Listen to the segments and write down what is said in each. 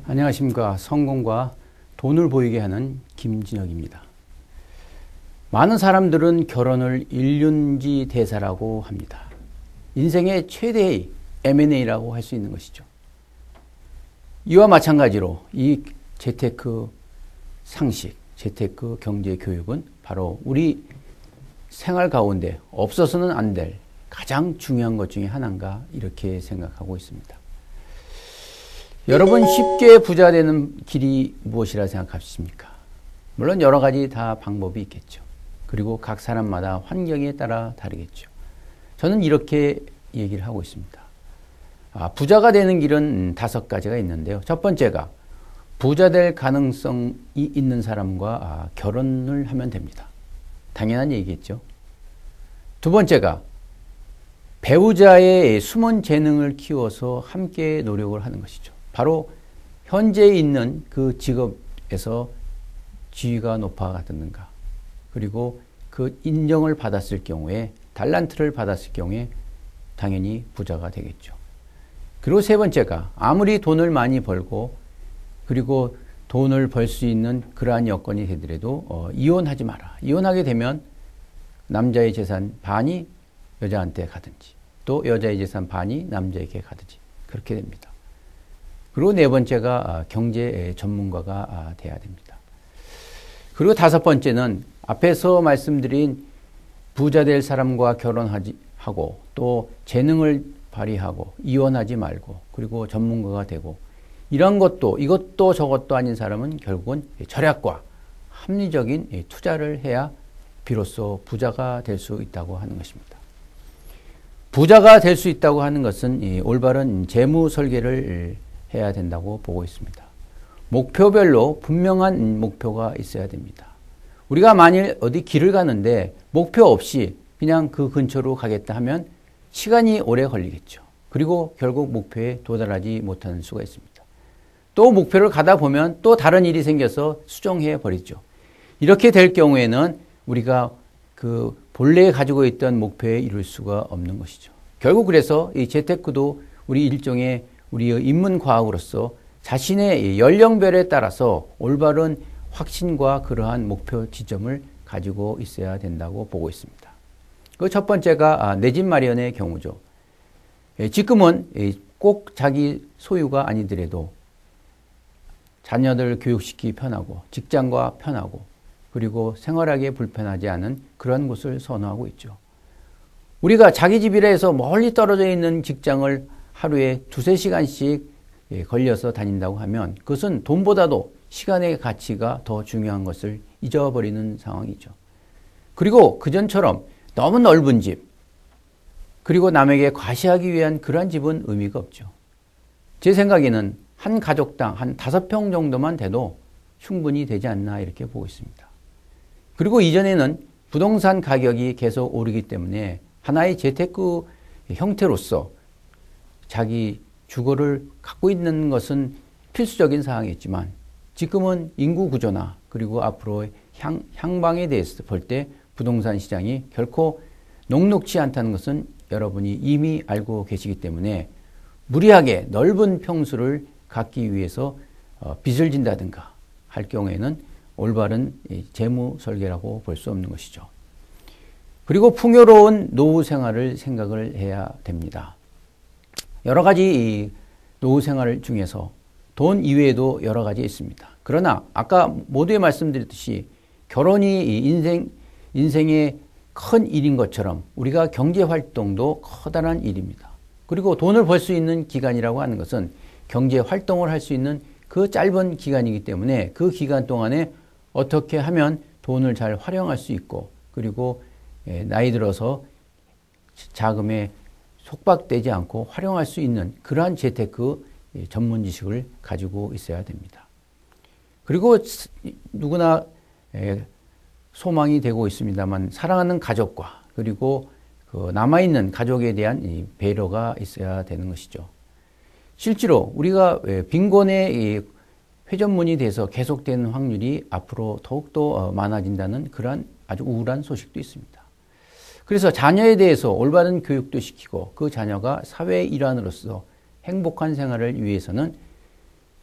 안녕하십니까. 성공과 돈을 보이게 하는 김진혁입니다. 많은 사람들은 결혼을 일륜지 대사라고 합니다. 인생의 최대의 M&A라고 할 수 있는 것이죠. 이와 마찬가지로 이 재테크 상식, 재테크 경제 교육은 바로 우리 생활 가운데 없어서는 안 될 가장 중요한 것 중에 하나인가 이렇게 생각하고 있습니다. 여러분, 쉽게 부자 되는 길이 무엇이라 생각하십니까? 물론 여러 가지 다 방법이 있겠죠. 그리고 각 사람마다 환경에 따라 다르겠죠. 저는 이렇게 얘기를 하고 있습니다. 부자가 되는 길은 5가지가 있는데요. 첫 번째가 부자 될 가능성이 있는 사람과 결혼을 하면 됩니다. 당연한 얘기겠죠. 두 번째가 배우자의 숨은 재능을 키워서 함께 노력을 하는 것이죠. 바로 현재 있는 그 직업에서 지위가 높아가든가, 그리고 그 인정을 받았을 경우에, 달란트를 받았을 경우에 당연히 부자가 되겠죠. 그리고 세 번째가 아무리 돈을 많이 벌고 그리고 돈을 벌 수 있는 그러한 여건이 되더라도 이혼하지 마라. 이혼하게 되면 남자의 재산 반이 여자한테 가든지 또 여자의 재산 반이 남자에게 가든지 그렇게 됩니다. 그리고 네 번째가 경제 전문가가 돼야 됩니다. 그리고 5번째는 앞에서 말씀드린 부자 될 사람과 결혼하고 또 재능을 발휘하고 이혼하지 말고 그리고 전문가가 되고 이런 것도 이것도 저것도 아닌 사람은 결국은 절약과 합리적인 투자를 해야 비로소 부자가 될 수 있다고 하는 것입니다. 부자가 될 수 있다고 하는 것은 올바른 재무 설계를 해야 된다고 보고 있습니다. 목표별로 분명한 목표가 있어야 됩니다. 우리가 만일 어디 길을 가는데 목표 없이 그냥 그 근처로 가겠다 하면 시간이 오래 걸리겠죠. 그리고 결국 목표에 도달하지 못하는 수가 있습니다. 또 목표를 가다 보면 또 다른 일이 생겨서 수정해 버리죠. 이렇게 될 경우에는 우리가 그 본래 가지고 있던 목표에 이룰 수가 없는 것이죠. 결국 그래서 이 재테크도 우리 일종의 우리의 인문과학으로서 자신의 연령별에 따라서 올바른 확신과 그러한 목표 지점을 가지고 있어야 된다고 보고 있습니다. 그 첫 번째가 내 집 마련의 경우죠. 지금은 꼭 자기 소유가 아니더라도 자녀들 교육시키기 편하고 직장과 편하고 그리고 생활하기에 불편하지 않은 그런 곳을 선호하고 있죠. 우리가 자기 집이라 해서 멀리 떨어져 있는 직장을 하루에 2-3시간씩 걸려서 다닌다고 하면 그것은 돈보다도 시간의 가치가 더 중요한 것을 잊어버리는 상황이죠. 그리고 그전처럼 너무 넓은 집, 그리고 남에게 과시하기 위한 그러한 집은 의미가 없죠. 제 생각에는 한 가족당 한 5평 정도만 돼도 충분히 되지 않나 이렇게 보고 있습니다. 그리고 이전에는 부동산 가격이 계속 오르기 때문에 하나의 재테크 형태로서 자기 주거를 갖고 있는 것은 필수적인 사항이었지만 지금은 인구 구조나 그리고 앞으로의 향방에 대해서 볼 때 부동산 시장이 결코 녹록지 않다는 것은 여러분이 이미 알고 계시기 때문에 무리하게 넓은 평수를 갖기 위해서 빚을 진다든가 할 경우에는 올바른 재무 설계라고 볼 수 없는 것이죠. 그리고 풍요로운 노후 생활을 생각을 해야 됩니다. 여러 가지 노후 생활 중에서 돈 이외에도 여러 가지 있습니다. 그러나 아까 모두에 말씀드렸듯이 결혼이 인생의 큰 일인 것처럼 우리가 경제활동도 커다란 일입니다. 그리고 돈을 벌 수 있는 기간이라고 하는 것은 경제활동을 할 수 있는 그 짧은 기간이기 때문에 그 기간 동안에 어떻게 하면 돈을 잘 활용할 수 있고 그리고 나이 들어서 자금에 속박되지 않고 활용할 수 있는 그러한 재테크 전문 지식을 가지고 있어야 됩니다. 그리고 누구나 소망이 되고 있습니다만 사랑하는 가족과 그리고 그 남아있는 가족에 대한 배려가 있어야 되는 것이죠. 실제로 우리가 빈곤의 회전문이 돼서 계속되는 확률이 앞으로 더욱더 많아진다는 그러한 아주 우울한 소식도 있습니다. 그래서 자녀에 대해서 올바른 교육도 시키고 그 자녀가 사회의 일환으로서 행복한 생활을 위해서는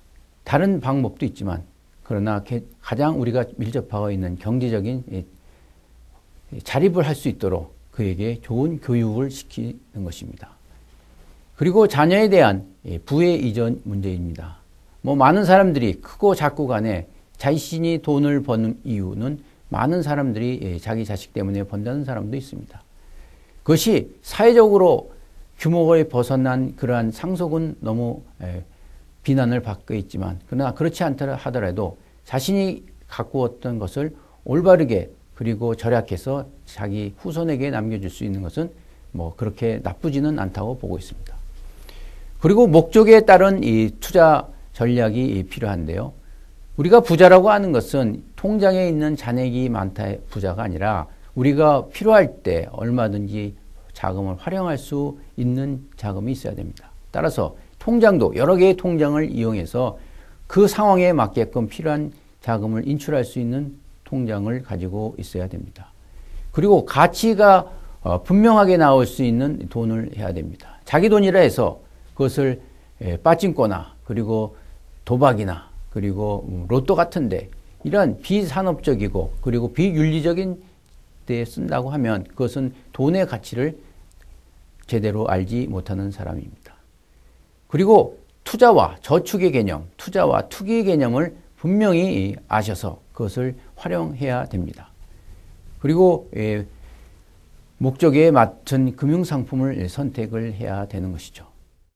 다른 방법도 있지만 그러나 가장 우리가 밀접하고 있는 경제적인 자립을 할 수 있도록 그에게 좋은 교육을 시키는 것입니다. 그리고 자녀에 대한 부의 이전 문제입니다. 많은 사람들이 크고 작고 간에 자신이 돈을 버는 이유는 많은 사람들이 자기 자식 때문에 번다는 사람도 있습니다. 그것이 사회적으로 규모에 벗어난 그러한 상속은 너무 비난을 받고 있지만 그러나 그렇지 않다 하더라도 자신이 갖고 왔던 것을 올바르게 그리고 절약해서 자기 후손에게 남겨줄 수 있는 것은 그렇게 나쁘지는 않다고 보고 있습니다. 그리고 목적에 따른 이 투자 전략이 필요한데요. 우리가 부자라고 하는 것은 통장에 있는 잔액이 많다의 부자가 아니라 우리가 필요할 때 얼마든지 자금을 활용할 수 있는 자금이 있어야 됩니다. 따라서 통장도 여러 개의 통장을 이용해서 그 상황에 맞게끔 필요한 자금을 인출할 수 있는 통장을 가지고 있어야 됩니다. 그리고 가치가 분명하게 나올 수 있는 돈을 해야 됩니다. 자기 돈이라 해서 그것을 빠찡거나 그리고 도박이나 그리고 로또 같은데 이런 비산업적이고 그리고 비윤리적인 데 쓴다고 하면 그것은 돈의 가치를 제대로 알지 못하는 사람입니다. 그리고 투자와 저축의 개념, 투자와 투기의 개념을 분명히 아셔서 그것을 활용해야 됩니다. 그리고 목적에 맞춘 금융상품을 선택을 해야 되는 것이죠.